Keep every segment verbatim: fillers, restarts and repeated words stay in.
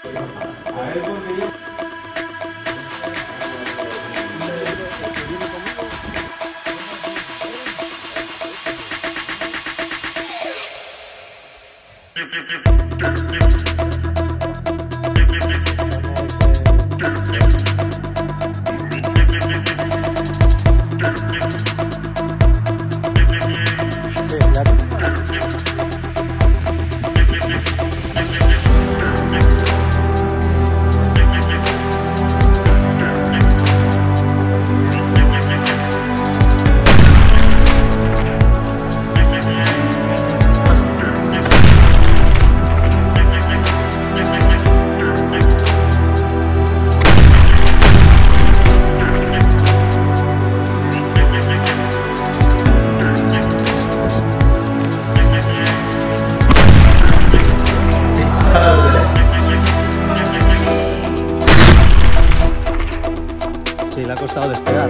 A ver, porque yo... Sí, le ha costado despegar.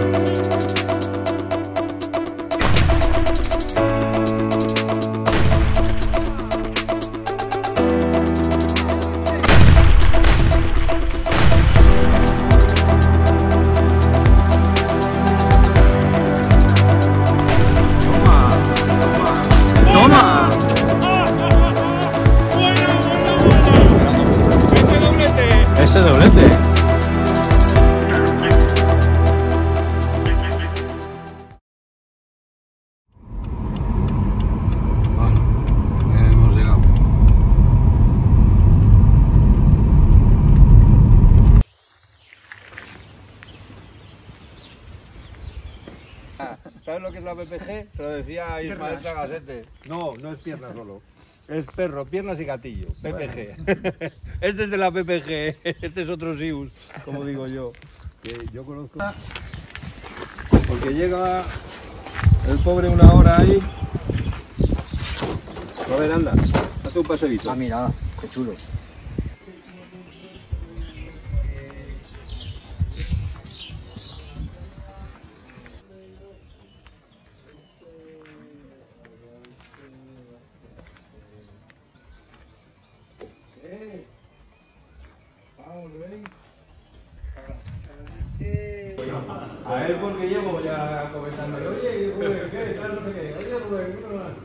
¡Toma! Ese doblete. ¿Sabes lo que es la P P G? Se lo decía Ismael Chagasete. No, no es pierna solo. Es perro, piernas y gatillo. P P G. Este es de la P P G. Este es otro Sius, como digo yo. Que yo conozco. Porque llega el pobre una hora ahí. A ver, anda. Hazte un paseíto. Ah, mira, qué chulo. A ver, porque llevo ya comentándole, oye, Rubén, ¿qué? Tal, no sé qué. Oye, Rubén, ¿qué más?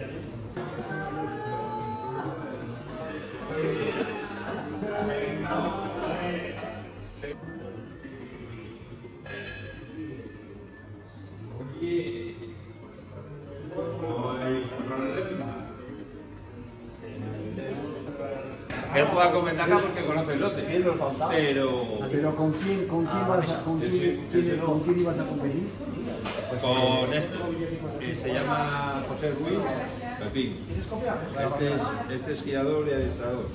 Él juega con ventaja porque conoce el lote, pero... ¿Pero con quién, con quién, vas, a, con sí, quién, sí, quién- sí, con quién ibas a competir? con este, que se llama José Ruiz Pepín. Este es, este es guiador y adiestrador.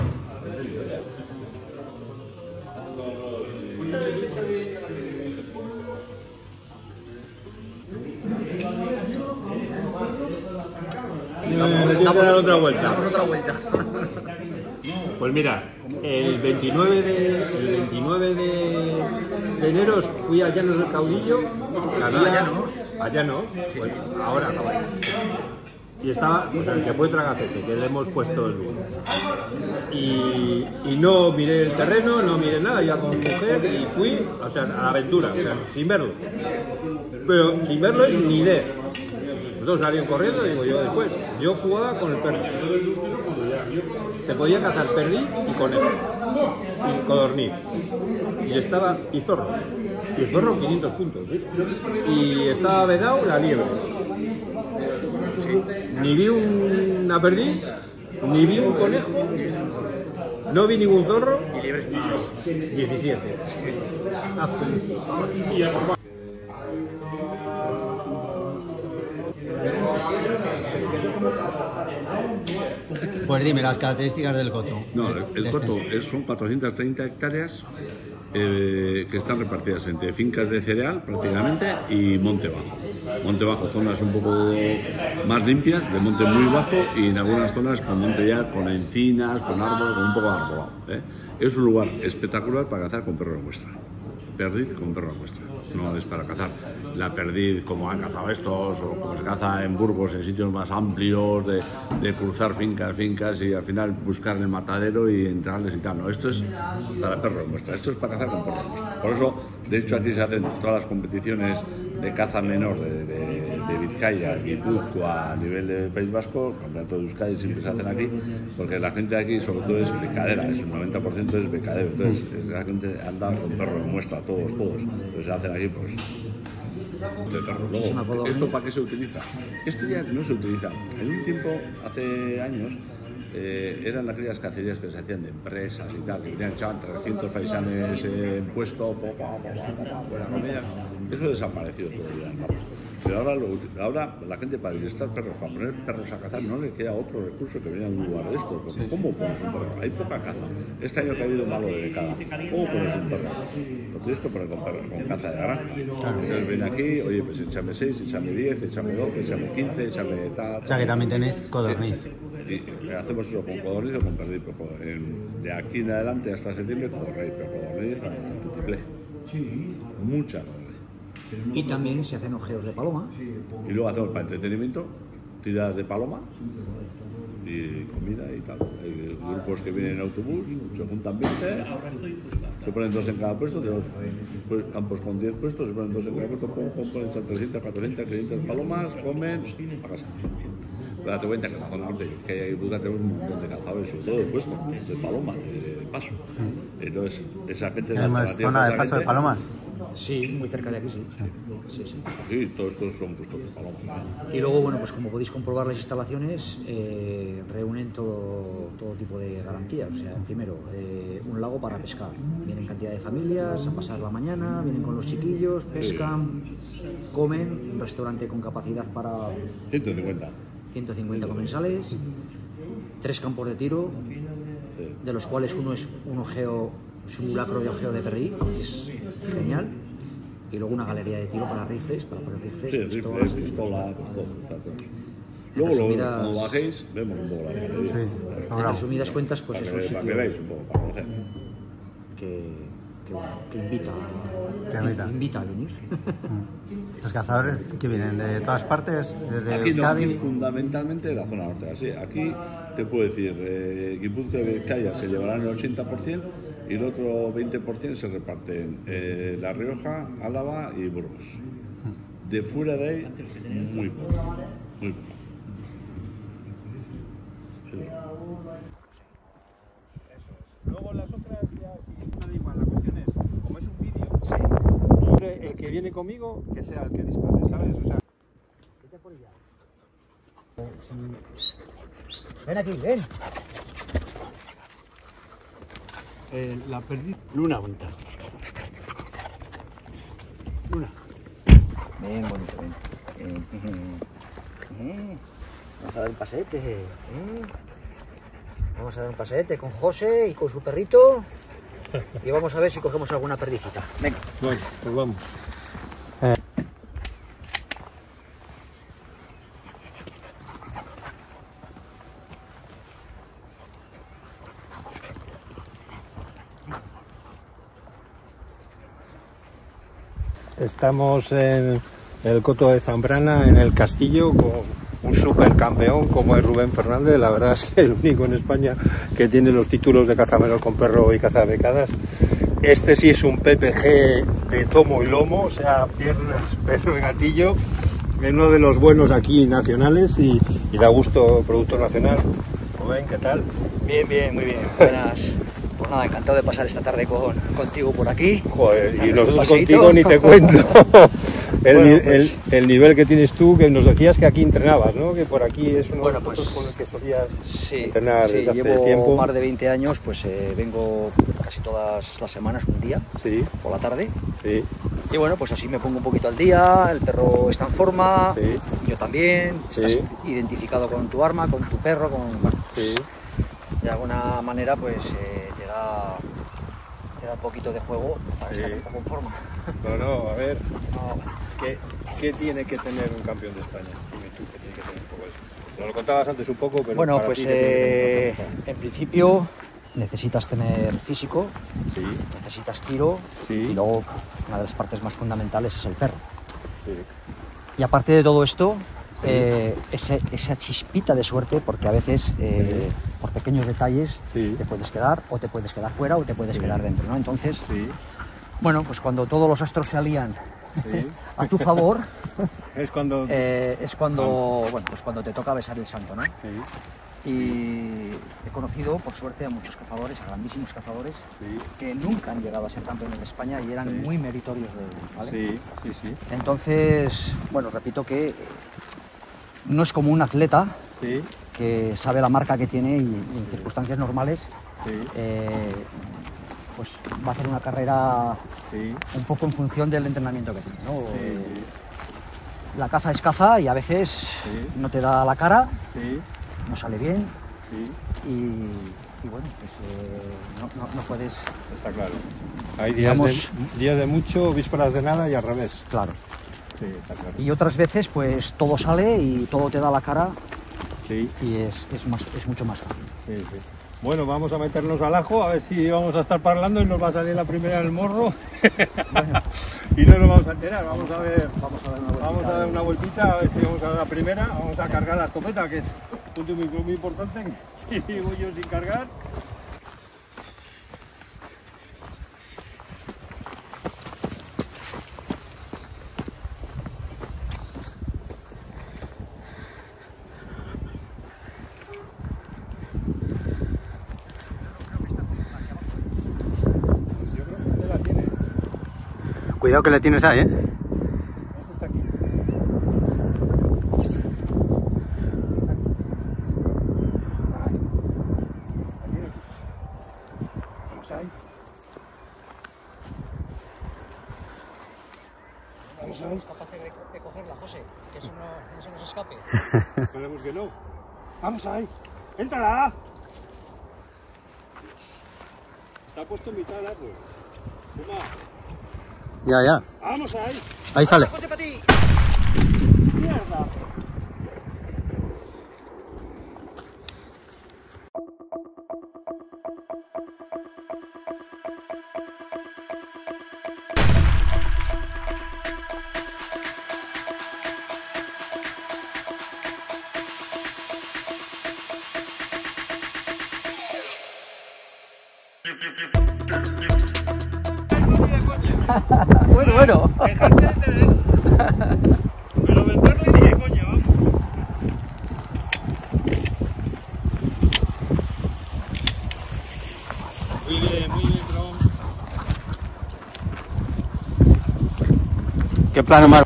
Vamos a dar otra vuelta. Damos otra vuelta. Pues mira, el veintinueve de, el veintinueve de, de enero fui a Llanos del Caudillo. Que había, ¿A Llanos? A Llanos, pues ahora acaba ahí. Y estaba, pues el que fue Tragacete, que le hemos puesto el lugar. Y, y no miré el terreno, no miré nada, ya con mujer, y fui, o sea, a la aventura, o sea, sin verlo. Pero sin verlo es ni idea. Todos salieron corriendo, digo yo después. Yo jugaba con el perro. Se podía cazar perdiz y conejo. Y codorniz. Y estaba y zorro. Y el zorro quinientos puntos. ¿Sí? Y estaba vedado la liebre. Ni vi un- una perdiz, ni vi un conejo, no vi ningún zorro. Y libres mucho. diecisiete. Ah, Pues dime las características del coto. No, el, el coto es- son cuatrocientas treinta hectáreas eh, que están repartidas entre fincas de cereal prácticamente y monte bajo. Monte bajo, zonas un poco más limpias, de monte muy bajo, y en algunas zonas con monte ya con encinas, con árboles, con un poco de arbolado, ¿eh? Es un lugar espectacular para cazar con perros de muestra. perdiz con perro a muestra, no es para cazar. La perdiz como han cazado estos, o como se caza en Burgos, en sitios más amplios, de, de cruzar fincas, fincas y al final buscar el matadero y entrarles y tal. No, esto es para perro a muestra, esto es para cazar con perro a muestra. Por eso, de hecho, aquí se hacen todas las competiciones de caza menor de, de, de Vizcaya, Guipúzcoa, a nivel del País Vasco, campeonato de Euskadi siempre se hacen aquí, porque la gente de aquí sobre todo es becadera, es un noventa por ciento es becadero, entonces es, la gente anda con perro de muestra, todos, todos, entonces se hacen aquí pues de perro. Luego, ¿esto para qué se utiliza? Esto ya no se utiliza. En un tiempo, hace años, Eh, eran aquellas cacerías que se hacían de empresas y tal, que venían, echaban trescientos faisanes en puesto, po, po, po, po, buena comida. Eso desapareció todo ya. Pero ahora, lo, ahora la gente para ilustrar perros, para poner perros a cazar, no le queda otro recurso que venga a un lugar de estos. Porque ¿cómo pones un perro? Hay poca caza. Este año que ha habido malo de cada. ¿Cómo pones un perro? Lo tienes que poner con, perro, con caza de granja. Entonces ven aquí, oye, pues échame seis, échame diez, échame doce, échame quince, échame tal. O sea que también tenéis codorniz. Y hacemos eso con codorniz o con perdiz, pero de aquí en adelante hasta septiembre codorniz, pero codorniz multiple. Mucha codorniz. Y también se hacen ojeos de paloma. Y luego hacemos para entretenimiento, tiradas de paloma y comida y tal. Hay grupos que vienen en autobús, se juntan veinte, se ponen dos en cada puesto, tenemos campos con diez puestos, se ponen dos en cada puesto, ponen trescientas, cuatrocientas, quinientas palomas, comen, a casa. Pero date cuenta que en la zona norte que hay Guipúzcoa tenemos un montón de cazadores, sobre todo de puesto, de paloma, de, de paso. Entonces, esa gente... ¿Tenemos zona de paso de palomas? Sí, muy cerca de aquí, sí. Sí, sí. Sí, todos estos son puestos de palomas. Y luego, bueno, pues como podéis comprobar, las instalaciones eh, reúnen todo, todo tipo de garantías. O sea, primero, eh, un lago para pescar. Vienen cantidad de familias a pasar la mañana, vienen con los chiquillos, pescan, comen, un restaurante con capacidad para ciento cincuenta. ciento cincuenta comensales, tres campos de tiro, de los cuales uno es un ojeo, un simulacro de ojeo de perdiz, que es genial, y luego una galería de tiro para rifles, para poner rifles, Sí, pistolas, rifles, pistola, pues todo, todo. Luego, luego, resumidas- cuando bajéis, vemos un poco la galería. Sí. en resumidas cuentas, pues Para es un que, para que sitio veáis un poco, para conocer. que, que, bueno, que invita, Que invita. invita a venir. Los cazadores que vienen de todas partes, desde Aquí no, Euskadi. aquí fundamentalmente de la zona norte. Así, aquí te puedo decir, eh, Guipúzcoa y Vizcaya se llevarán el ochenta por ciento y el otro veinte por ciento se reparten eh, La Rioja, Álava y Burgos. De fuera de ahí, muy poco. Muy poco. Sí. Luego las otras ya sí, da igual, la cuestión es, como es un vídeo, el que viene conmigo, que sea el que dispare, ¿sabes? O sea, Ven aquí, ven. Eh, la perdí. Luna bonita. Luna. Ven, bonito, ven. Eh, Vamos a dar un paseete. ¿eh? Vamos a dar un paseete con José y con su perrito. Y vamos a ver si cogemos alguna perdicita. Venga. bueno, pues vamos. Estamos en el Coto de Zambrana, en el castillo, con un supercampeón como es Rubén Fernández. La verdad es que el único en España que tiene los títulos de cazamenor con perro y cazabecadas. Este sí es un P P G de tomo y lomo, o sea, piernas, perro y gatillo. Es uno de los buenos aquí nacionales y, y da gusto, producto nacional. Rubén, ¿qué tal? Bien, bien, muy bien. Buenas. Pues nada, encantado de pasar esta tarde con, contigo por aquí. Joder, y Darnos un nosotros paseíto. contigo ni te cuento. El, Bueno, ni- pues- el- el nivel que tienes tú, que nos decías que aquí entrenabas, ¿no? Que por aquí es uno Bueno, de los pues- puntos con los que solías Sí, entrenar sí, desde hace llevo tiempo. más de veinte años, pues eh, vengo casi todas las semanas, un día, Sí, por la tarde. sí, Y bueno, pues así me pongo un poquito al día, el perro está en forma, Sí. yo también, estás Sí. identificado con tu arma, con tu perro, con... bueno, sí. de alguna manera pues eh, te, da, te da un poquito de juego para Sí. estar un poco en forma. No, no, a ver, No, ¿qué, qué tiene que tener un campeón de España? Dime tú, ¿qué tiene que tener un poco eso? Nos lo contabas antes un poco, pero bueno, para pues ti, ¿qué tiene que tener un eh, campeón de España? en principio necesitas tener físico, Sí, necesitas tiro Sí. y luego una de las partes más fundamentales es el perro. sí. Y aparte de todo esto, eh, ese- esa chispita de suerte, porque a veces eh, por pequeños detalles Sí. te puedes quedar o te puedes quedar fuera o te puedes Sí. quedar dentro, ¿no? Entonces, Sí, bueno, pues cuando todos los astros se alían sí. a tu favor, Es cuando... eh, es cuando, bueno, pues cuando te toca besar el santo, ¿no? Sí, Y he conocido, por suerte, a muchos cazadores, a grandísimos cazadores, sí, que nunca han llegado a ser campeones de España y eran Sí. muy meritorios de ello, ¿vale? sí, sí, sí. Entonces, bueno, repito que no es como un atleta Sí, que sabe la marca que tiene y, y en circunstancias normales sí, eh, pues va a hacer una carrera sí. un poco en función del entrenamiento que tiene, ¿no? Sí, Eh, La caza es caza y a veces Sí. no te da la cara, sí, no sale bien sí, y, y bueno, pues eh, no, no- no puedes, está claro. Hay días, Digamos- de, días de mucho, vísperas de nada y al revés. claro. Sí, está claro. Y otras veces pues todo sale y todo te da la cara Sí, y es, es, más, es mucho más fácil. sí, sí. Bueno, vamos a meternos al ajo, a ver si vamos a estar parlando y nos va a salir la primera en el morro. Y no nos vamos a enterar, vamos a ver. Vamos a dar una Vamos a dar una vueltita a ver si vamos a dar la primera. Vamos a cargar la escopeta, que es un punto muy, muy importante. Y voy yo sin cargar. Yo creo que usted la tiene. Cuidado que le tienes ahí, ¿eh? Esta está aquí. Vamos ahí. Vamos ahí. capaces de, de cogerla, José, que eso no, no se nos escape. Esperemos que no. Vamos ahí. ¡Éntrala! Está puesto en mitad del árbol. Toma. Ya, ya. Vamos ahí. Ahí sale. José, para ti. Mierda. Bueno, bueno. Dejarte de tener. Pero venderle ni de coña, vamos. Muy bien, muy bien, Dragón. Qué plano más.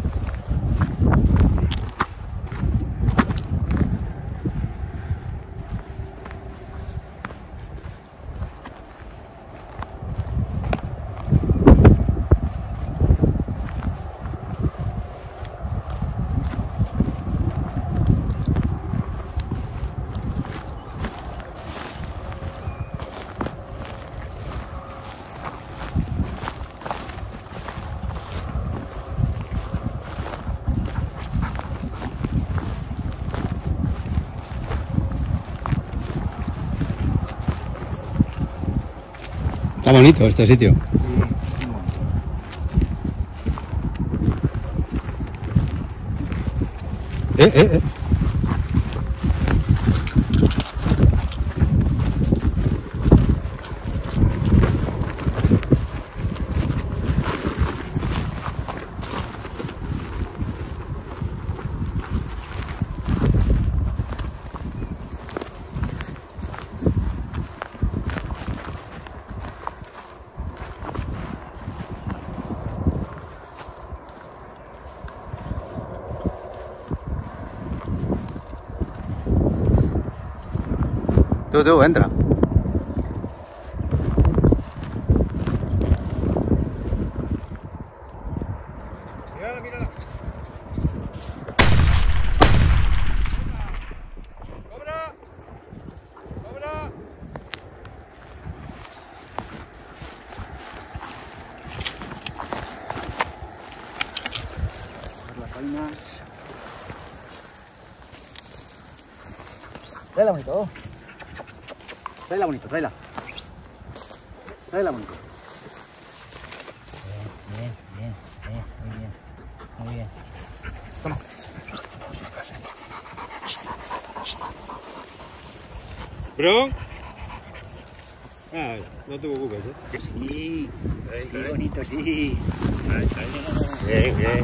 Está bonito este sitio. Eh, eh, eh. Tú, tú, entra. Mírala, mírala. ¡Cobra! ¡Cobra! Las vainas. Vela bonito. Tráela bonito, tráela. Tráela bonito. Bien, bien, bien, muy bien. Muy bien. Toma. ¿Bron? Ah, no te preocupes, ¿eh? Sí, sí, bonito, sí. Bien, bien.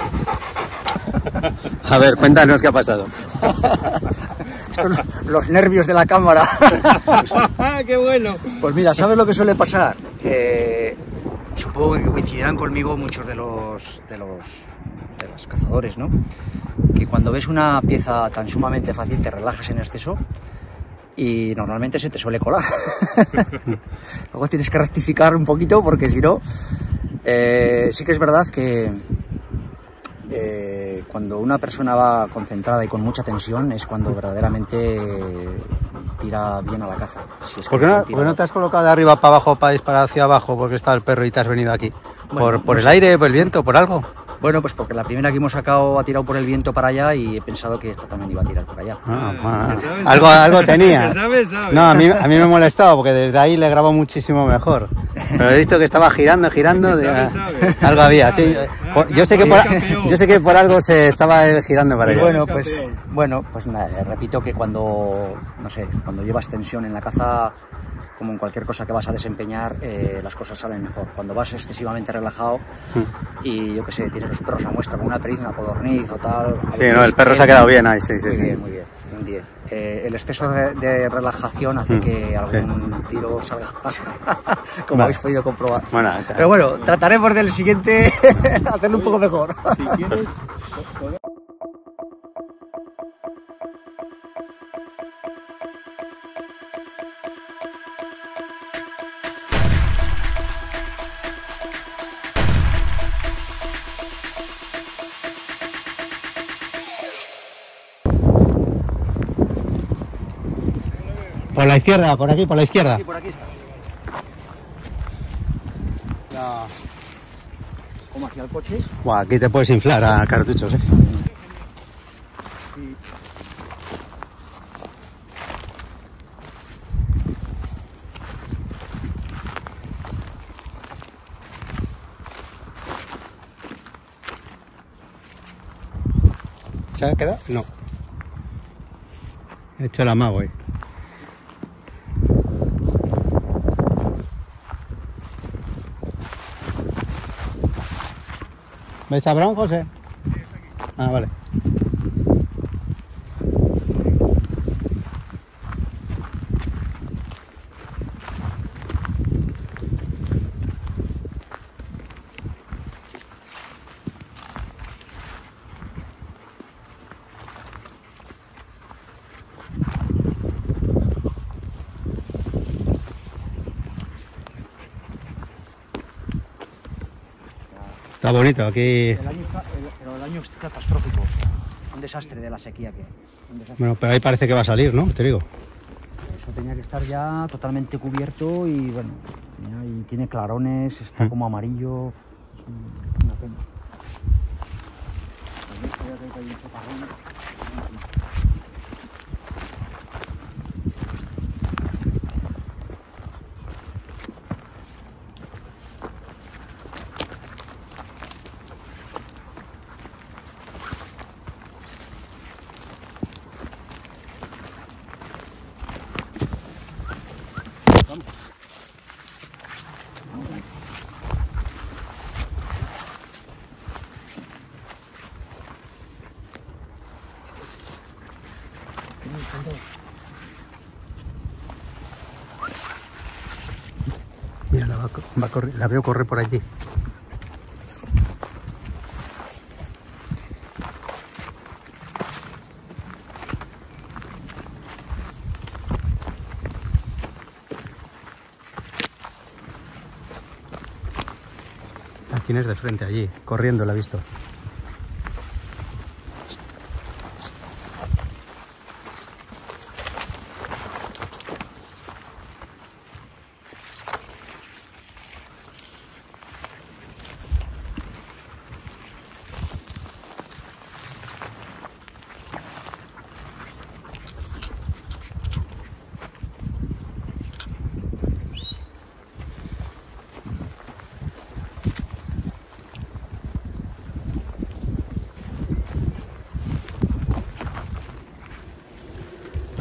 A ver, cuéntanos qué ha pasado. Estos son los nervios de la cámara. ¡Qué bueno! Pues mira, ¿sabes lo que suele pasar? Eh, supongo que coincidirán conmigo muchos de los, de los de los cazadores, ¿no? Que cuando ves una pieza tan sumamente fácil te relajas en exceso y normalmente se te suele colar. Luego tienes que rectificar un poquito porque si no, eh, sí que es verdad que eh, cuando una persona va concentrada y con mucha tensión es cuando verdaderamente tira bien a la caza. Si es que ¿Por qué no, tira- por qué no te has colocado de arriba para abajo para disparar hacia abajo porque está el perro y te has venido aquí? Bueno, ¿Por, por no el sé. aire, por el viento, por algo? Bueno, pues porque la primera que hemos sacado ha tirado por el viento para allá y he pensado que esta también iba a tirar por allá. Ah, ah, que sabes, algo, algo tenía. que sabes, sabes. No, a mí, a mí me molestaba porque desde ahí le grabo muchísimo mejor. Pero he visto que estaba girando, girando. Que de- sabe, sabe. algo había, sí. Sabe. Por- yo, sé que por, Campeón. yo sé que por algo se estaba él girando para Y allá. bueno, pues, campeón. bueno, pues nada, eh, repito que cuando, no sé, cuando llevas tensión en la caza, como en cualquier cosa que vas a desempeñar, eh, las cosas salen mejor. Cuando vas excesivamente relajado y yo qué sé, tienes los perros a muestra con una periz, una codorniz o tal. a Sí, veces- no, el perro se ha quedado bien ahí, sí, sí. Muy sí. bien, muy bien, un diez. Eh, el exceso de, de relajación hace que algún tiro salga como Vale. habéis podido comprobar. Bueno, Pero bueno, trataremos del siguiente hacerlo un poco mejor. Si quieres... Por la izquierda, por aquí, por la izquierda. Sí, por aquí está. Ya. Como hacia el coche. Buah, aquí te puedes inflar a cartuchos, eh. ¿Se ha quedado? No. He hecho el amago, eh. ¿Ves a Bron, José? Ah, vale. Está bonito aquí. El año, está- el, pero el año es catastrófico. O sea, un desastre de la sequía que hay. Un desastre. Bueno, pero ahí parece que va a salir, ¿no? Te digo. Eso tenía que estar ya totalmente cubierto y bueno, ya- y tiene clarones, está como amarillo. Es un- una pena. Mira, la, va, a co- va a correr, la veo correr por allí. La tienes de frente allí, corriendo, la he visto.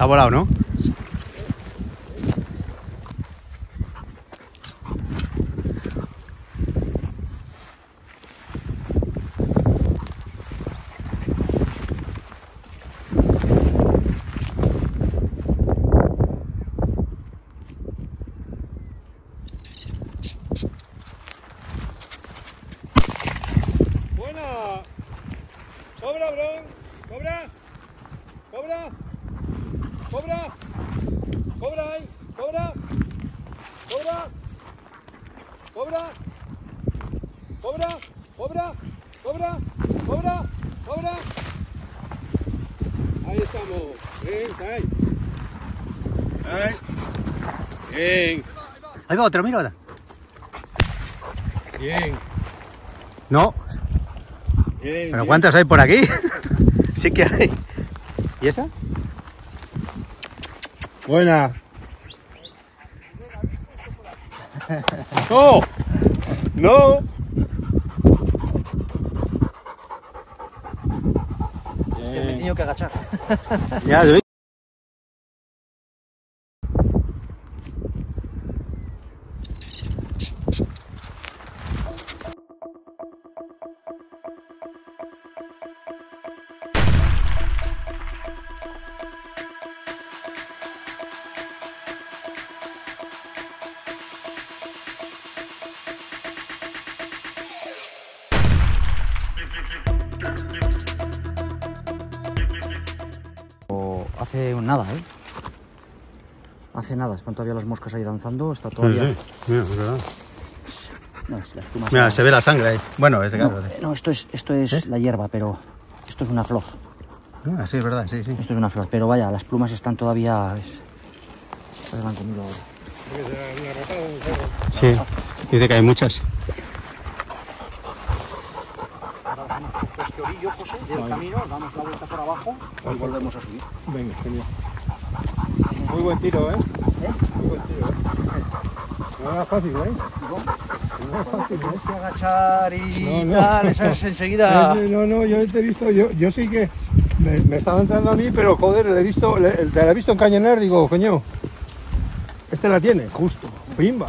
Ha volado, ¿no? Buena. Cobra, bro. Cobra. Cobra. Cobra. Cobra ahí. Cobra. Cobra. Cobra. Cobra. Cobra. Cobra. Cobra. Cobra. Ahí estamos. Bien, ahí. Ahí. Bien. Ahí va otro, mira. Bien. No. Bien. ¿Pero cuántos hay por aquí? Sí que hay. ¿Y esa? Buena. No. No. Me he tenido que agachar. Ya, ¿sí? Hace nada, ¿eh? Hace nada, están todavía las moscas ahí danzando, está todavía... Sí, sí. Mira, es verdad. No, es las plumas Mira, no- se ve la sangre ahí. Bueno, es de No, claro. eh, no, esto es, esto es ¿Es? la hierba, pero esto es una flor. Ah, sí, es verdad, sí, sí. Esto es una flor, pero vaya, las plumas están todavía... Es... Se las han comido ahora. Sí, dice que hay muchas. Ahora dejamos este orillo, José, del camino, damos la vuelta por abajo y volvemos a subir. Venga, genial. Muy buen tiro, ¿eh? Muy buen tiro, ¿eh? No era fácil, ¿eh? No era fácil, ¿eh? Tienes que agachar y No, no. tal, eso es enseguida... Eh, No, no, yo te he visto, yo, yo sí que me, me estaba entrando a mí, pero joder, le he visto, le, te la he visto encañonar, digo, coño, este la tiene, justo, pimba.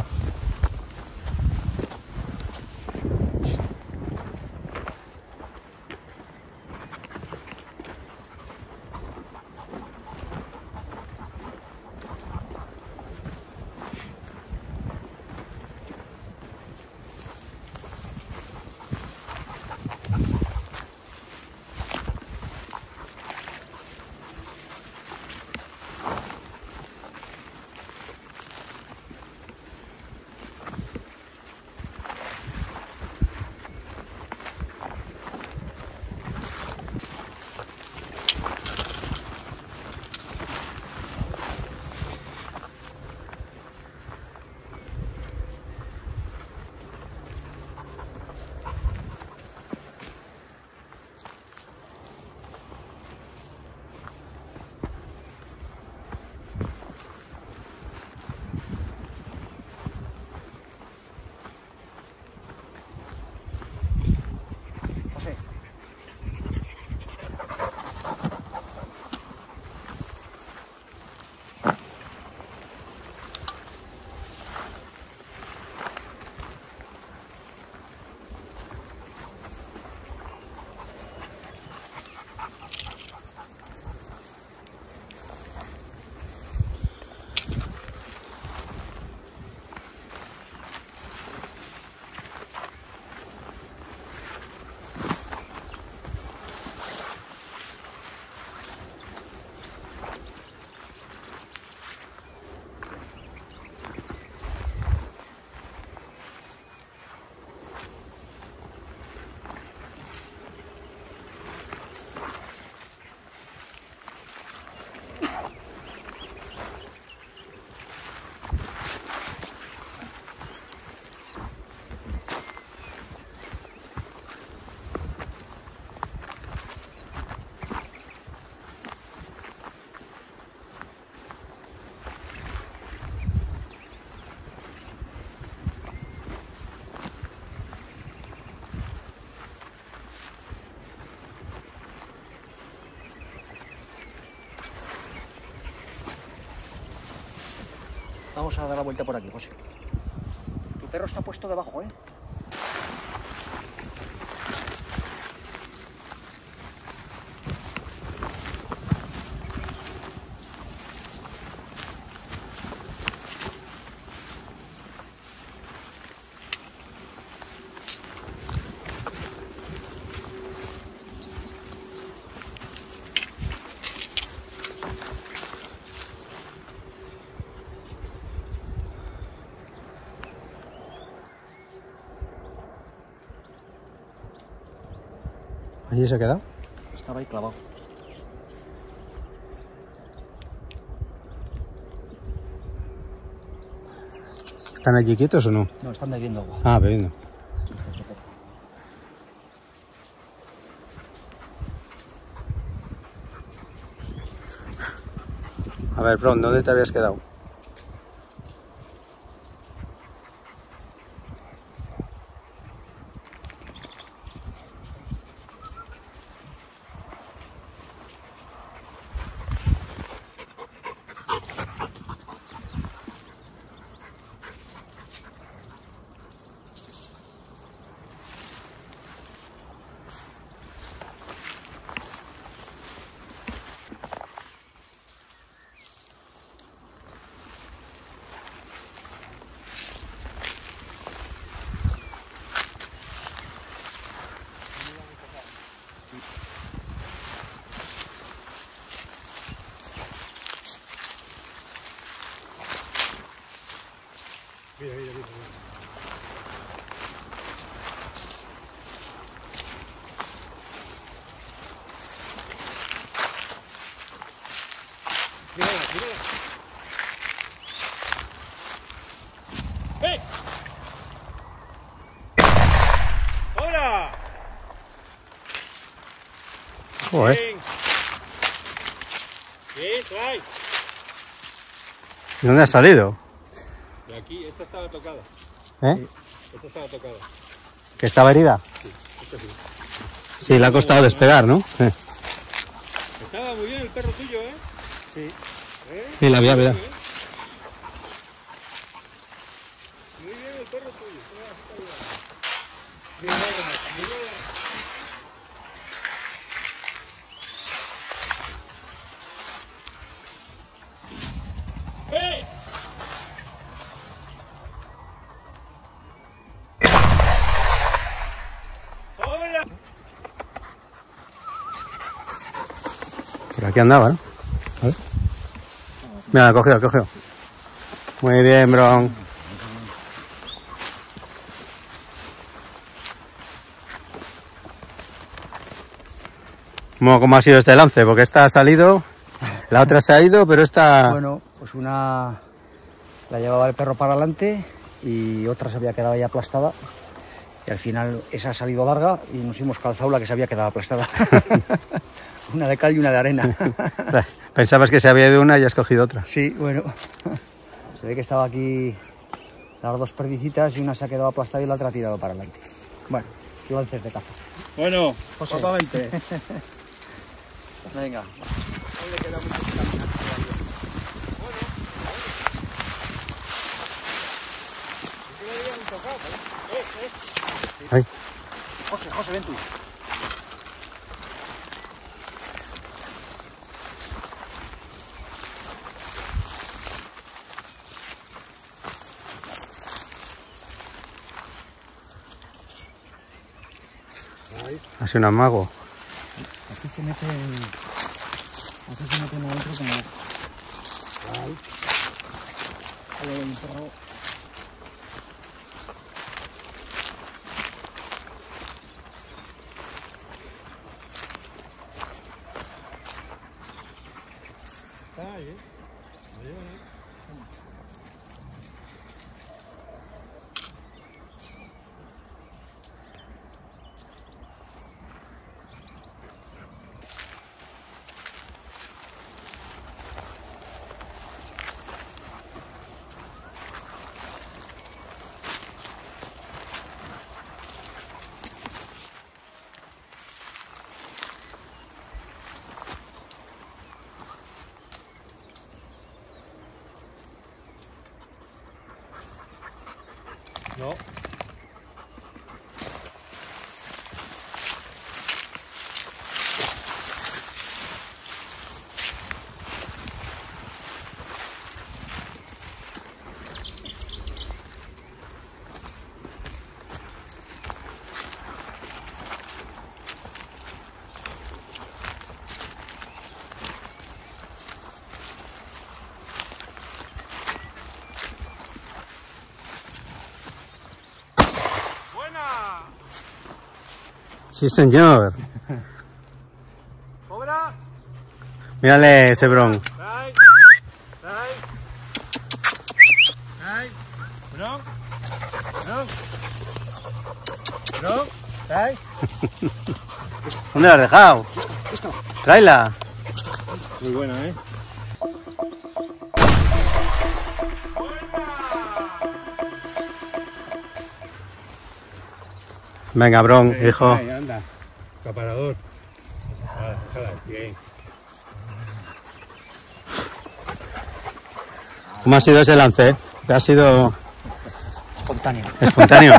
vamos a dar la vuelta por aquí, José. Tu perro está puesto debajo, ¿eh? ¿Allí se ha quedado? Estaba ahí clavado. ¿Están allí quietos o no? No, están bebiendo agua. Ah, bebiendo. A ver, Bron, ¿dónde te habías quedado? Mira, mira, mira. Mira, mira. ¡Hey! ¡Ahora! Joder. Bien. Bien, trae. ¿De dónde has salido? De aquí, esta estaba tocada. ¿Eh? Esta estaba tocada. ¿Que estaba herida? Sí, esta sí. Sí, le ha costado despegar, ¿no? Eh. Estaba muy bien el perro tuyo, ¿eh? Sí. ¿Eh? Sí, la vi, la vi. Muy bien, ¿eh? Muy bien el perro tuyo. Está bien. Bien, bien, bien. ¡Hey! ¡Ahora! Por aquí andaba, ¿no? A ver. Mira, cogido, cogido. Muy bien, Bron. ¿Cómo, cómo ha sido este lance? Porque esta ha salido, la otra se ha ido, pero esta... Bueno, pues una la llevaba el perro para adelante y otra se había quedado ya aplastada. Y al final esa ha salido larga y nos hemos calzado la que se había quedado aplastada. Una de cal y una de arena. Pensabas que se había ido una y has cogido otra. Sí, bueno. Se ve que estaba aquí las dos perdicitas y una se ha quedado aplastada y la otra ha tirado para adelante. Bueno, lances de caza. Bueno, José. papá, vente. Venga. Ay. José, José, ven tú. Ha sido un amago. Aquí se meten... Aquí se meten adentro como... Ahí. Ahí hay un perro. Está ahí, ¿eh? Me llevan ahí. No. Sí, señor. ¡Cobra! Mírale ese bron. ¡Ay! ¡Ay! ¡Ay! ¿Bro? ¿Bro? ¿Bro? ¿Ay? ¿Dónde la has dejado? Tráela. Muy buena, ¿eh? Venga, bron, hijo. Ahí, anda. Acaparador. Ah, déjala, bien. ¿Cómo ha sido ese lance? ¿Ha sido Espontáneo. espontáneo?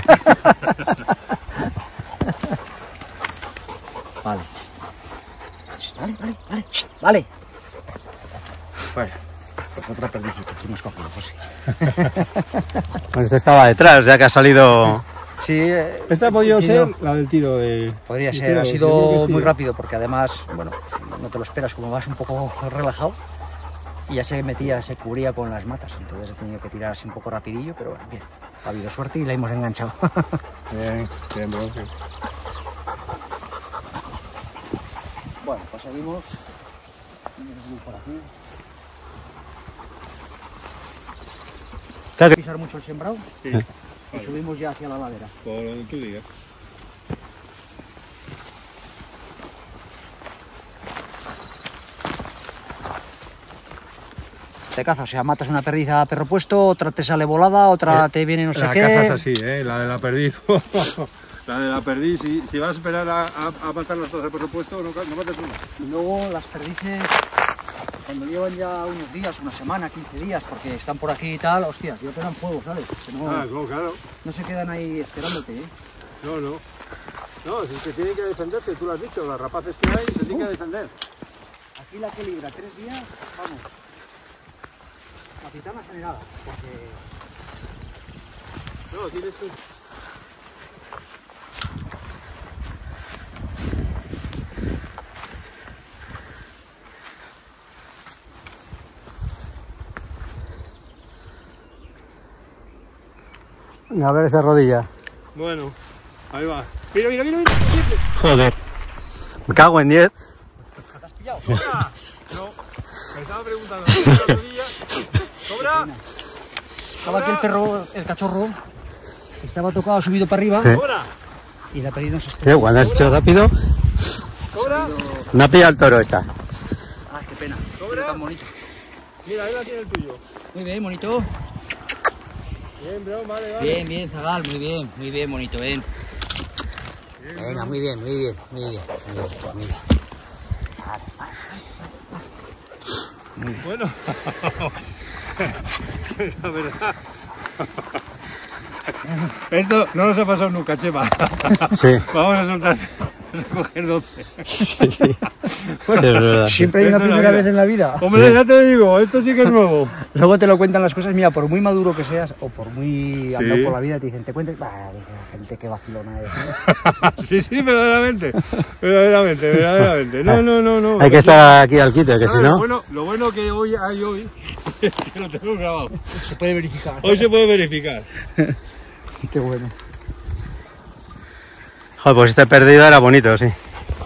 Vale. Vale, vale, vale. Vale. Bueno, pues otra perdicita que hemos cogido, José. Pues este estaba detrás, ya que ha salido... Sí, eh, Esta ha podido entiendo. ser la del tiro de... Podría de ser, tiro, ha yo sido creo que sí, muy ¿eh? rápido porque además, bueno, no te lo esperas, como vas un poco relajado y ya se metía, se cubría con las matas, entonces he tenido que tirar así un poco rapidillo, pero bueno, bien, ha habido suerte y la hemos enganchado. Bien, bien, bro. Bueno, pues seguimos. Por aquí. Está que- Pisar mucho el sembrado Sí. y subimos ya hacia la ladera. Por donde tú digas. Te caza, o sea, matas una perdiz a perro puesto, otra te sale volada, otra Eh, te viene no sé la qué. caza es así, ¿eh? La de la perdiz. La de la perdiz, si, si vas a esperar a, a, a matarlas todas por supuesto, no, no mates una. Y luego las perdices, cuando llevan ya unos días, una semana, quince días, porque están por aquí y tal, hostia, ya te dan fuego, ¿sabes? Que no, Ah, no, claro. no se quedan ahí esperándote, ¿eh? No, no. No, es que tienen que defenderse, tú lo has dicho, las rapaces que hay se tienen que defender. Aquí la que libra tres días, vamos, capitana generada, porque No, tienes que... A ver esa rodilla. Bueno, ahí va. Mira, mira, mira, mira. Joder. Me cago en diez. ¿te has pillado? ¡Cobra! No, me estaba preguntando. ¿Tienes la rodilla? ¡Cobra! Estaba aquí el perro, el cachorro, estaba tocado, subido para arriba, Sí. ¡Cobra! y la perdiz nos Tío, cuando has hecho rápido, ¡Cobra! no ha pillado el toro esta. Ah, qué pena, ¿Cobra? tan bonito. Mira, ahí la tiene el tuyo. Muy bien, bonito. Bien, bro, vale, vale. Bien, bien, Zagal, muy bien, muy bien, bonito, bien. Venga, muy bien, muy bien, muy bien, muy bien, muy bien. Bueno, la verdad. Esto no nos ha pasado nunca, Chema. Sí. Vamos a soltar, a coger doce. Sí, sí. Sí, es verdad. Siempre hay una Esto es la primera vida. vez en la vida. Hombre, ya te digo, esto sí que es nuevo. Luego te lo cuentan las cosas, mira, por muy maduro que seas o por muy Sí. andado por la vida, te dicen, te cuentes, bah, dice la gente que vacilona es. ¿no? Sí, sí, verdaderamente. Verdaderamente, verdaderamente. No, no, no, no. Hay que estar aquí al quite, que si Ah, no... Lo bueno, lo bueno que hoy hay hoy es que lo tengo grabado. Se puede verificar. Hoy se puede verificar. Qué bueno. Joder, pues este perdido era bonito, sí.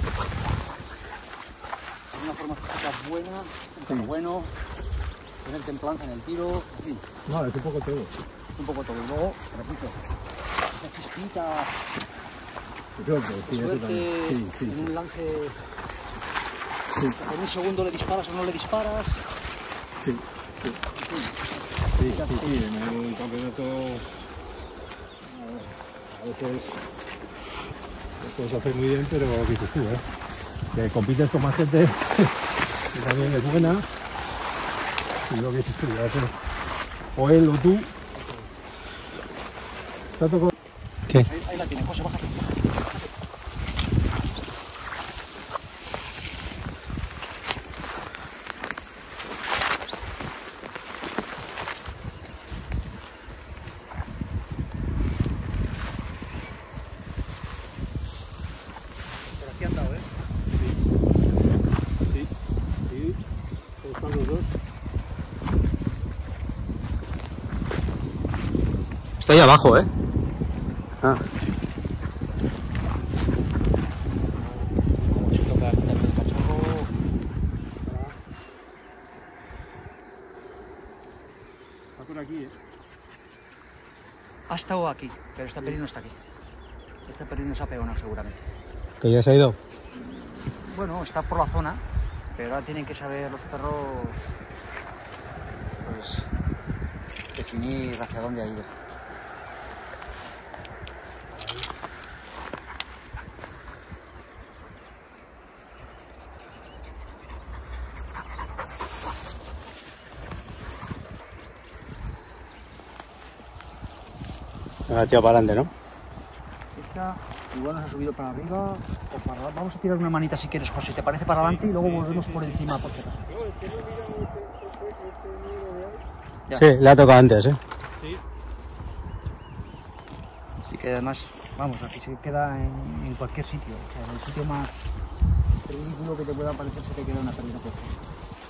Una forma física buena, un tono bueno, tener templanza en el tiro, en fin, No, es un poco todo. un poco todo. Y luego, repito, esa chispita de suerte en un lance, en un segundo le disparas o no le disparas. Sí, sí. Sí, sí, sí, en el campeonato a veces lo puedes hacer muy bien, pero dices tú, ¿eh? Que compites con más gente que también es buena y lo que dices tú, a veces o él o tú ¿Qué? Ahí, ahí la tiene, José, bájate. Por aquí han dado, ¿eh? Sí, sí, están los dos. Está ahí abajo, ¿eh? Ah. Como se toca quitarle el cacharro. Está por aquí, ¿eh? Ha estado aquí, pero está perdiendo hasta aquí. Está perdiendo esa peona seguramente. ¿Que ya se ha ido? Bueno, está por la zona, pero ahora tienen que saber los perros, pues, definir hacia dónde ha ido. Venga, tío, para adelante, ¿no? Esta igual nos ha subido para arriba o para adelante. Vamos a tirar una manita si quieres, José. ¿Te parece para adelante? Y luego volvemos por encima por si acaso. Ya. Sí, le ha tocado antes, ¿eh? Así que además, vamos, aquí se queda en, en cualquier sitio. O sea, en el sitio más ridículo que te pueda parecer se te queda una pérdida por fuera.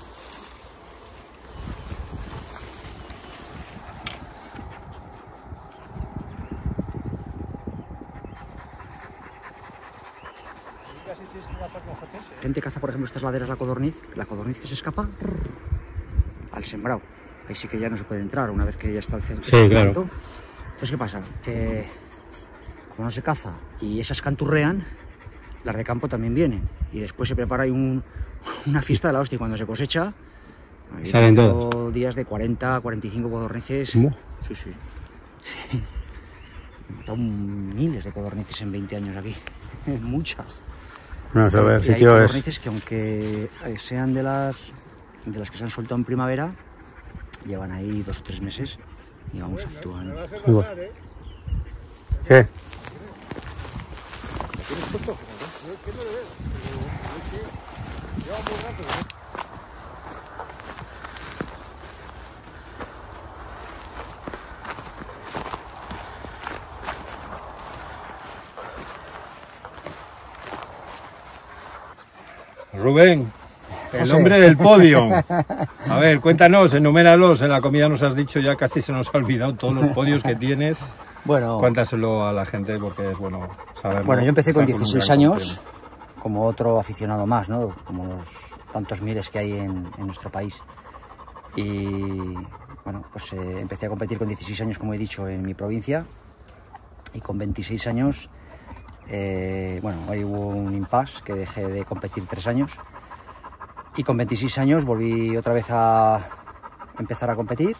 Gente caza, por ejemplo, estas laderas la codorniz, la codorniz que se escapa al sembrado. Ahí sí que ya no se puede entrar una vez que ya está el centro. Sí, claro. Entonces, ¿qué pasa? Que como no se caza y esas canturrean, las de campo también vienen. Y después se prepara ahí un, una fiesta de la hostia. Y cuando se cosecha, hay salen todos. días de cuarenta a cuarenta y cinco codornices. ¿Cómo? Sí, sí. He matado miles de codornices en veinte años aquí. Muchas. Vamos a ver, Y hay sitio es... codornices que aunque sean de las de las que se han soltado en primavera, llevan ahí dos o tres meses y vamos, actúan. Igual. ¿Qué? Rubén, el José. hombre del podio. A ver, cuéntanos, enuméralos. En la comida nos has dicho, ya casi se nos ha olvidado todos los podios que tienes. Bueno, Cuéntaselo a la gente porque es bueno saberlo. bueno, yo empecé con Estar un dieciséis gran años, campeón. como otro aficionado más, ¿no? Como los tantos miles que hay en, en nuestro país. Y bueno, pues eh, empecé a competir con dieciséis años, como he dicho, en mi provincia. Y con veintiséis años, eh, bueno, ahí hubo un impasse que dejé de competir tres años. Y con veintiséis años volví otra vez a empezar a competir.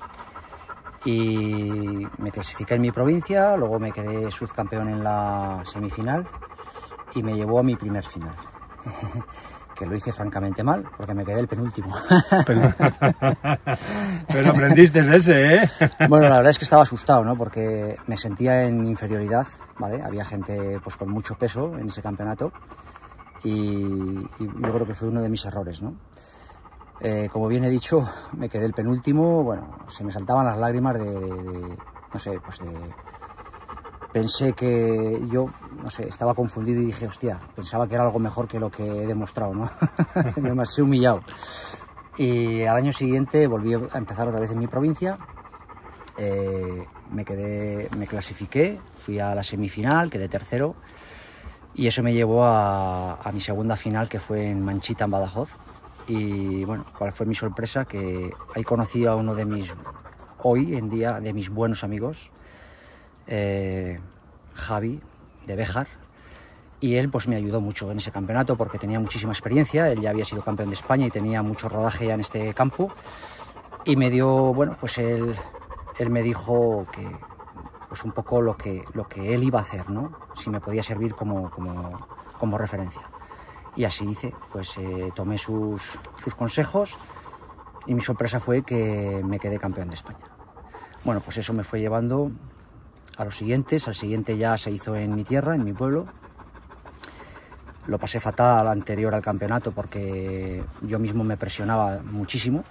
Y me clasifiqué en mi provincia, luego me quedé subcampeón en la semifinal y me llevó a mi primer final. Que lo hice francamente mal, porque me quedé el penúltimo. Pero, pero aprendiste de ese, ¿eh? Bueno, la verdad es que estaba asustado, ¿no? Porque me sentía en inferioridad, ¿vale? Había gente pues con mucho peso en ese campeonato y, y yo creo que fue uno de mis errores, ¿no? Eh, como bien he dicho, me quedé el penúltimo, bueno, se me saltaban las lágrimas de, de, de no sé, pues de... Pensé que yo, no sé, estaba confundido y dije, hostia, pensaba que era algo mejor que lo que he demostrado, ¿no? Me he humillado. Y al año siguiente volví a empezar otra vez en mi provincia, eh, me quedé, me clasifiqué, fui a la semifinal, quedé tercero, y eso me llevó a, a mi segunda final, que fue en Manchita, en Badajoz. Y bueno, cuál fue mi sorpresa, que ahí conocí a uno de mis, hoy en día, de mis buenos amigos, eh, Javi, de Béjar, y él pues me ayudó mucho en ese campeonato porque tenía muchísima experiencia, él ya había sido campeón de España y tenía mucho rodaje ya en este campo, y me dio, bueno, pues él, él me dijo que, pues un poco lo que, lo que él iba a hacer, ¿no? Si me podía servir como, como, como referencia. Y así hice, pues eh, tomé sus, sus consejos y mi sorpresa fue que me quedé campeón de España. Bueno, pues eso me fue llevando a los siguientes. Al siguiente ya se hizo en mi tierra, en mi pueblo. Lo pasé fatal anterior al campeonato porque yo mismo me presionaba muchísimo.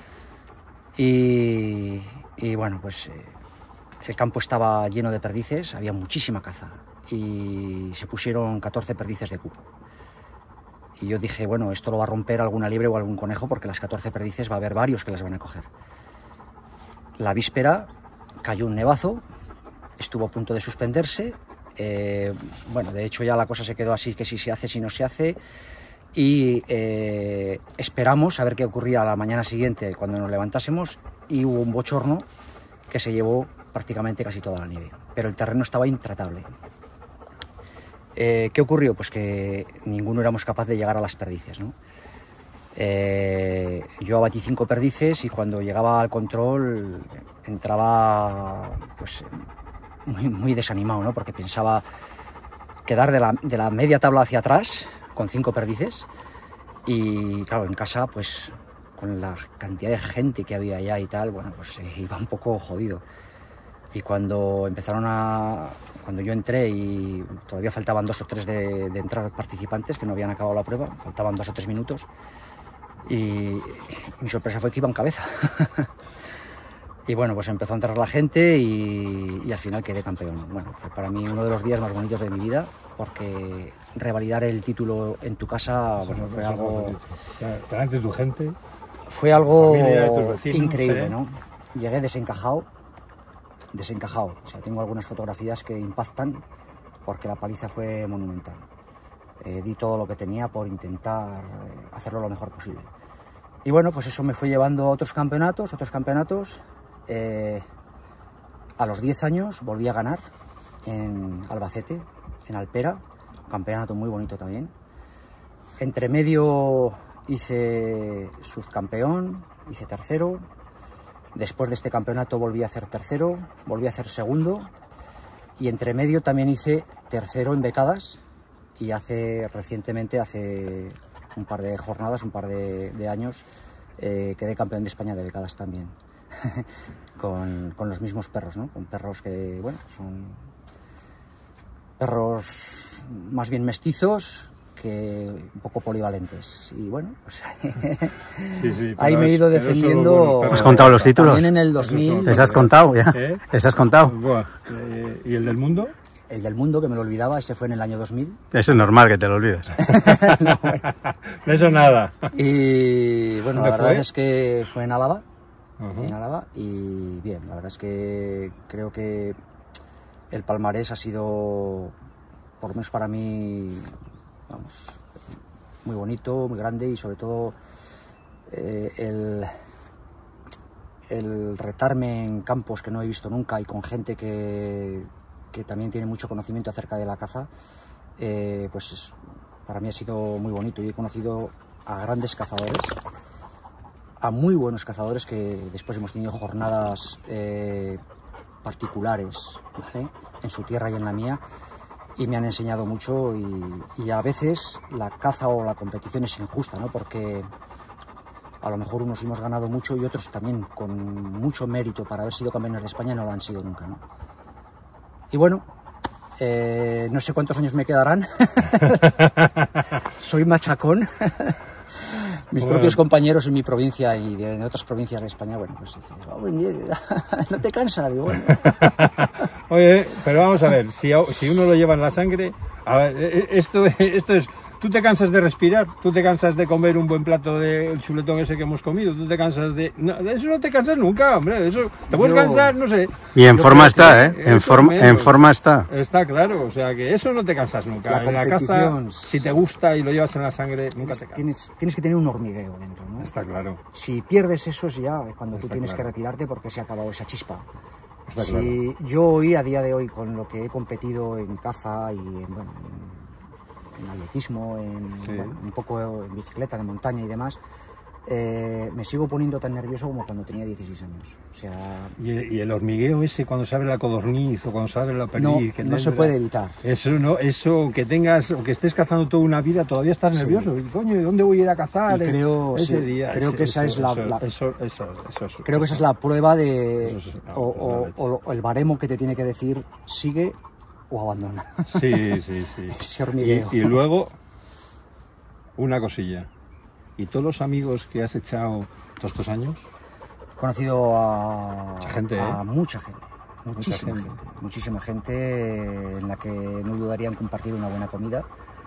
Y, y bueno, pues eh, el campo estaba lleno de perdices, había muchísima caza. Y se pusieron catorce perdices de cupo. Y yo dije, bueno, esto lo va a romper alguna liebre o algún conejo porque las catorce perdices va a haber varios que las van a coger. La víspera cayó un nevazo, estuvo a punto de suspenderse. Eh, bueno, de hecho ya la cosa se quedó así, que si se hace, si no se hace. Y eh, esperamos a ver qué ocurría a la mañana siguiente cuando nos levantásemos y hubo un bochorno que se llevó prácticamente casi toda la nieve. Pero el terreno estaba intratable. Eh, ¿Qué ocurrió? Pues que ninguno éramos capaz de llegar a las perdices, ¿no? Eh, yo abatí cinco perdices y cuando llegaba al control entraba pues muy, muy desanimado, ¿no? Porque pensaba quedar de la, de la media tabla hacia atrás con cinco perdices y claro, en casa pues con la cantidad de gente que había allá y tal, bueno, pues eh, iba un poco jodido. Y cuando empezaron a... Cuando yo entré y todavía faltaban dos o tres de, de entrar participantes que no habían acabado la prueba, faltaban dos o tres minutos y mi sorpresa fue que iba en cabeza. Y bueno, pues empezó a entrar la gente y, y al final quedé campeón. Bueno, fue para mí uno de los días más bonitos de mi vida porque revalidar el título en tu casa bueno, fue algo... Delante de tu gente. Fue algo familia, de tus vecinos, increíble, ¿eh? ¿no? Llegué desencajado, desencajado. O sea, tengo algunas fotografías que impactan porque la paliza fue monumental. Eh, di todo lo que tenía por intentar eh, hacerlo lo mejor posible. Y bueno, pues eso me fue llevando a otros campeonatos, otros campeonatos. Eh, a los diez años volví a ganar en Albacete, en Alpera, un campeonato muy bonito también. Entre medio hice subcampeón, hice tercero. Después de este campeonato volví a hacer tercero, volví a hacer segundo. Y entre medio también hice tercero en becadas. Y hace recientemente, hace un par de jornadas, un par de, de años, eh, quedé campeón de España de becadas también. con, con los mismos perros, ¿no? Con perros que, bueno, son perros más bien mestizos que un poco polivalentes. Y bueno, pues sí, sí, ahí me he ido defendiendo. ¿Has contado los títulos? También en el dos mil. ¿Les has contado ya? ¿Eh? ¿Les has contado? Buah. Eh, ¿Y el del mundo? El del mundo, que me lo olvidaba, ese fue en el año dos mil. Eso es normal que te lo olvides. No, bueno. De eso nada. Y bueno, la ¿Dónde verdad fue? es que fue en Álava. Uh-huh. En Álava y bien, la verdad es que creo que el palmarés ha sido, por lo menos para mí, vamos, muy bonito, muy grande y sobre todo eh, el, el retarme en campos que no he visto nunca y con gente que, que también tiene mucho conocimiento acerca de la caza, eh, pues para mí ha sido muy bonito y he conocido a grandes cazadores, a muy buenos cazadores que después hemos tenido jornadas eh, particulares, ¿vale? En su tierra y en la mía, y me han enseñado mucho y, y a veces la caza o la competición es injusta, ¿no? Porque a lo mejor unos hemos ganado mucho y otros también con mucho mérito para haber sido campeones de España no lo han sido nunca, ¿no? Y bueno, eh, no sé cuántos años me quedarán. Soy machacón. Mis Bueno. propios compañeros en mi provincia y de, de otras provincias de España, bueno, pues dicen, oh, no te cansas, digo, bueno. Oye, pero vamos a ver, si, si uno lo lleva en la sangre, a ver, esto, esto es, tú te cansas de respirar, tú te cansas de comer un buen plato del chuletón ese que hemos comido, tú te cansas de... No, de eso no te cansas nunca, hombre, de eso te puedes Yo- cansar, no sé. Y en Yo forma creo está, que ¿eh? En, eso forma menos. en forma está. Está claro, o sea que eso no te cansas nunca. La En la caza, competición- si te gusta y lo llevas en la sangre, nunca te cansas. Tienes, tienes que tener un hormigueo dentro, ¿no? Está claro. Si pierdes eso es ya cuando tú Está tienes claro. que retirarte porque se ha acabado esa chispa. Está Si yo hoy, a día de hoy, con lo que he competido en caza y en, bueno, en, en atletismo, en, Sí. bueno, un poco en bicicleta de montaña y demás, eh, me sigo poniendo tan nervioso como cuando tenía dieciséis años. O sea, Y, y el hormigueo ese cuando se abre la codorniz o cuando se abre la perdiz. no, que no te se entra- puede evitar. Eso, no, eso que tengas, o que estés cazando toda una vida, todavía estás Sí. nervioso. Y coño, ¿y dónde voy a ir a cazar Y creo, ese sí, día? creo Ese- que esa eso- es la- eso- la- eso- eso- eso- eso- Creo que esa es la prueba de... Eso es una- o, una o- leche. o el baremo que te tiene que decir sigue o abandona. Sí, sí, sí. Ese hormigueo. Y, y luego, una cosilla. ¿Y todos los amigos que has echado todos estos años? He conocido a Mucha gente, a ¿eh? mucha gente, muchísima gente. gente. muchísima gente en la que no dudarían compartir una buena comida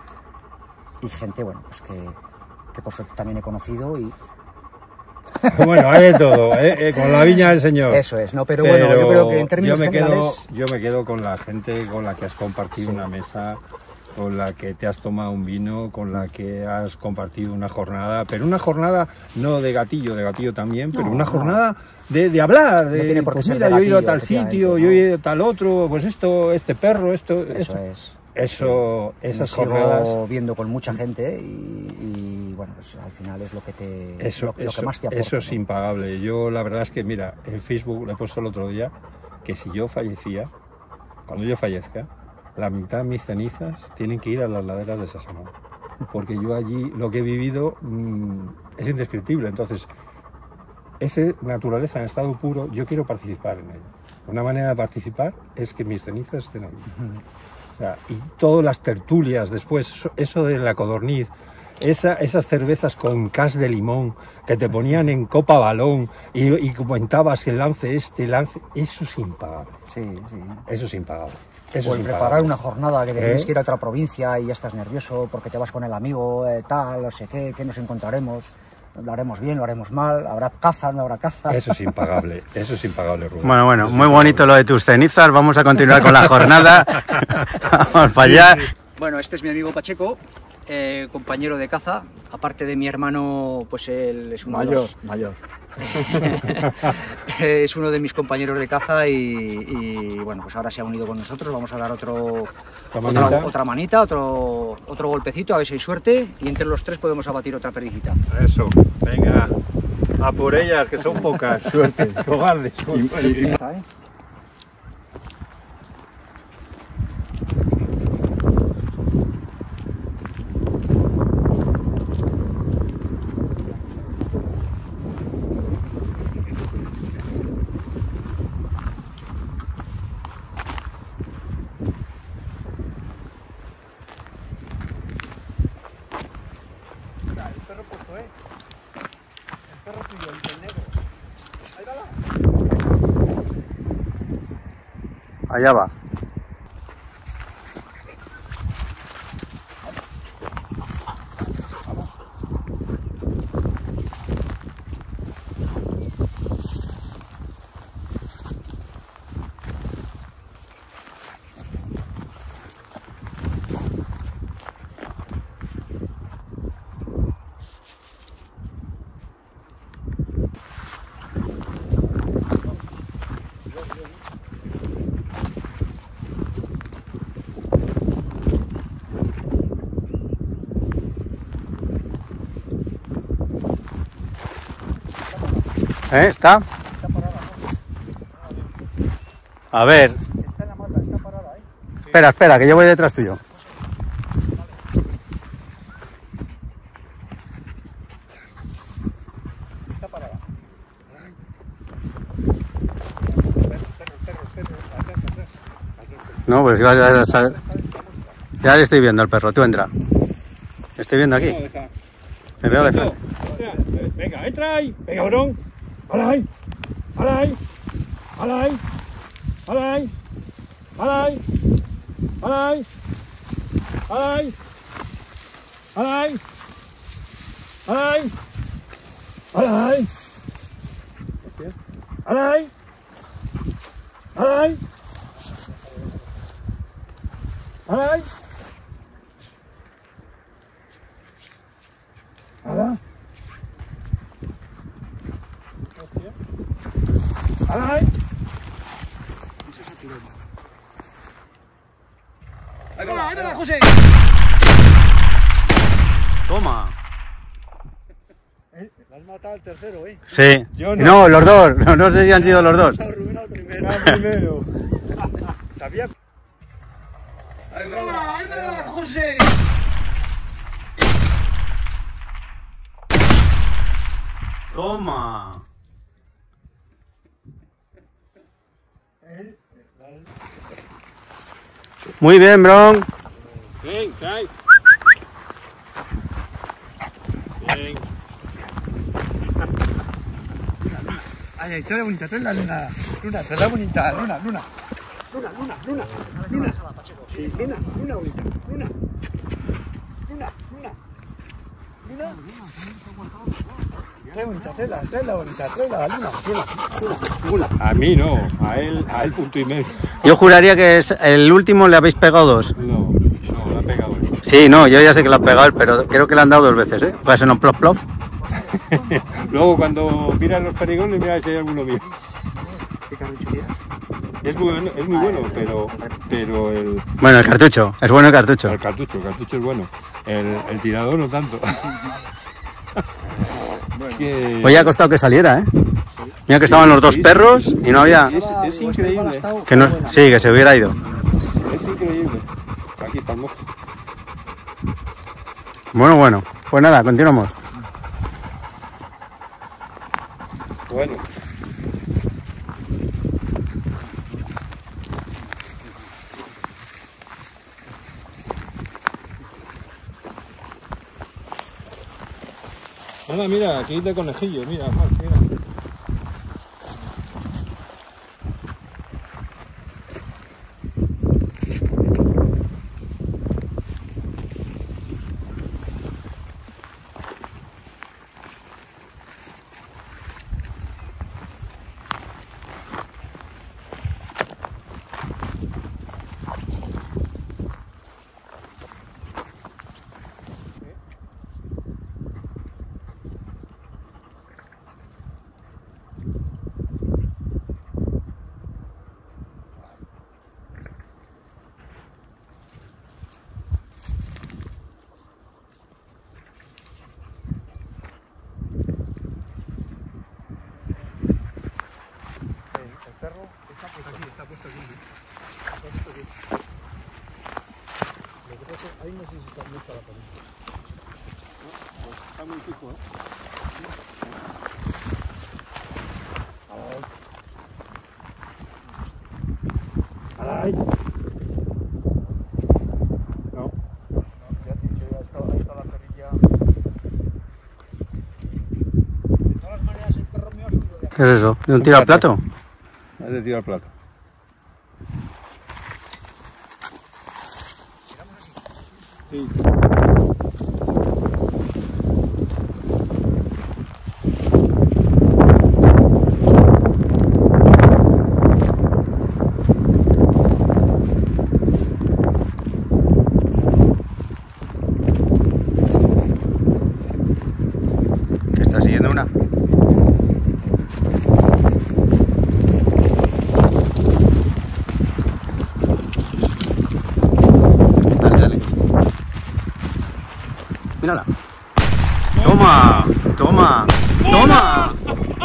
y gente, bueno, pues que, que por suerte también he conocido y Bueno, hay de todo, ¿eh? Eh, con la viña del Señor. eso es, ¿no? Pero, bueno, yo creo que en términos yo me generales... quedo, yo me quedo con la gente con la que has compartido Sí. una mesa, con la que te has tomado un vino, con la que has compartido una jornada, pero una jornada no de gatillo, de gatillo también, pero No, una no. jornada de, de hablar, de, tiene por qué pues ser mira, de yo he ido a gatillo, tal efectivamente, sitio, ¿no? yo he ido a tal otro, pues esto, este perro, esto, Eso eso, es. eso, Me esas sigo jornadas. viendo con mucha gente y, y, bueno, pues al final es lo que te Eso, lo, lo eso, que más te aporta. eso es ¿no? impagable. Yo la verdad es que, mira, en Facebook le he puesto el otro día que si yo fallecía, cuando yo fallezca, la mitad de mis cenizas tienen que ir a las laderas de Sasamón. Porque yo allí lo que he vivido mmm, es indescriptible. Entonces, esa naturaleza en estado puro, yo quiero participar en ello. Una manera de participar es que mis cenizas estén ahí. O sea, y todas las tertulias después, eso, eso de la codorniz, esa, esas cervezas con cas de limón que te ponían en copa balón y, y comentabas el lance este, el lance, eso es impagable, Sí, sí. eso es impagable. Eso O es el impagable. preparar una jornada que te ¿Eh? tienes que ir a otra provincia y ya estás nervioso porque te vas con el amigo, eh, tal, no sé qué, que nos encontraremos, lo haremos bien, lo haremos mal, habrá caza, no habrá caza. Eso es impagable, eso es impagable, Rubén. Bueno, bueno, Eso es muy impagable. bonito lo de tus cenizas. Vamos a continuar con la jornada. Vamos para allá. Bueno, este es mi amigo Pacheco, eh, compañero de caza, aparte de mi hermano, pues él es uno de Mayor, los- mayor. es uno de mis compañeros de caza y, y, bueno, pues ahora se ha unido con nosotros, vamos a dar otro, Otra otra, manita. otra manita, otro, otro golpecito, a ver si hay suerte y entre los tres podemos abatir otra perdicita. Eso, venga, a por ellas, que son pocas. Suerte, cobardes. ¿eh? Allá va. ¿Eh? ¿Está? A ver. Está en la mata, está parada, ¿eh? Espera, espera, que yo voy detrás tuyo. Está parada. No, pues ibas a sal- ya le estoy viendo al perro, tú entra. Le estoy viendo aquí. Me veo de frente. Venga, entra ahí, venga, cabrón. ¡Hala ahí! ¡Hala ahí! ¡Hala ahí! ¡Hala ahí! ¡Hala ahí! ¡Hala ahí! ¡Hala ahí! ¡Hala ahí! ¡Hala ahí! ¡Hala ahí! ¡Hala ahí! ¡Hala ahí! ¡Hala ahí! ¡Hala! ¡Hala! ¡Ahí va, ahí va, José! Toma. Le has matado al tercero, ¿eh? Sí. Yo no. no. los dos. No, no sé si han sido los dos. Rubén al primero. Ah, primero. Sabía. Toma. Muy bien, Bron. Bien, cae. Bien. Ay, ay, trae bonita, trae la luna. Luna, trae la bonita, luna, luna. Luna, luna, luna. Luna. Sí, luna, luna bonita. Luna. Luna, luna. Luna. Trae bonita, trae la, trae la bonita, trae la luna. Luna, luna, luna. A mí no, a él, a él punto y medio. Yo juraría que es el último le habéis pegado dos. No, no, lo ha pegado él. Sí, no, yo ya sé que lo ha pegado él, pero creo que le han dado dos veces, ¿eh? Puede ser un plof plof. Luego cuando miras los perigones, mira si hay alguno mío. ¿Qué cartucho tienes? Es muy bueno, es muy bueno, pero, pero el, Bueno, el cartucho, es bueno el cartucho. el cartucho, el cartucho es bueno. El, el tirador no tanto. Que- Hoy ha costado que saliera, ¿eh? Mira que estaban los dos perros y no había... Es, es increíble, Que no... Sí, que se hubiera ido. es increíble. Aquí está el mojo. Bueno, bueno. Pues nada, continuamos. Bueno. Anda, mira, aquí hay de conejillos, mira, Juan, mira. Está muy fijo, ¿eh? Ay. No. Ya te he dicho, ya está, ahí está la perrilla. De todas maneras, el perro mío ha subido de aquí. ¿Qué es eso? ¿De un tiro al plato? Es de tiro al plato. Sí. Que está siguiendo una. Dale, dale. Mírala. Toma, toma, toma.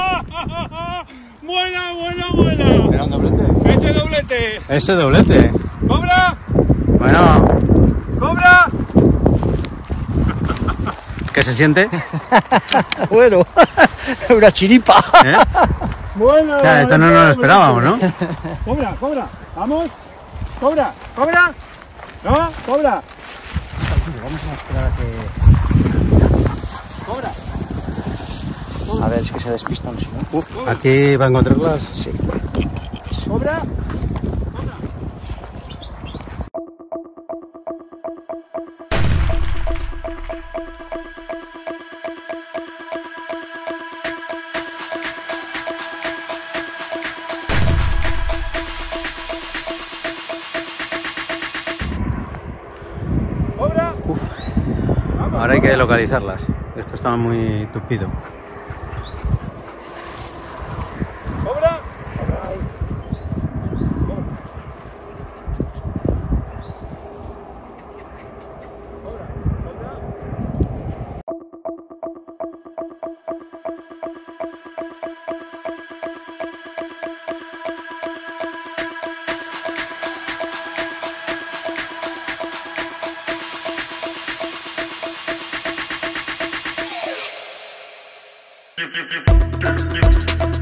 Buena, buena, buena. Era un doblete. Ese doblete. Ese doblete. ¡Cobra! Bueno, ¡Cobra! ¿qué se siente? Bueno, una chiripa. ¿Eh? Bueno. O sea, esto no nos lo esperábamos, ¿no? Cobra, cobra. Vamos. Cobra, cobra. No, cobra. Vamos a esperar a que... Cobra. A ver, es que se despistan, si no. Uf, aquí va a encontrarlas. Sí. Cobra. Cobra. Ahora hay que localizarlas. Esto estaba muy tupido. Cobra. Cobra. Cobra. you, you, you, you, you.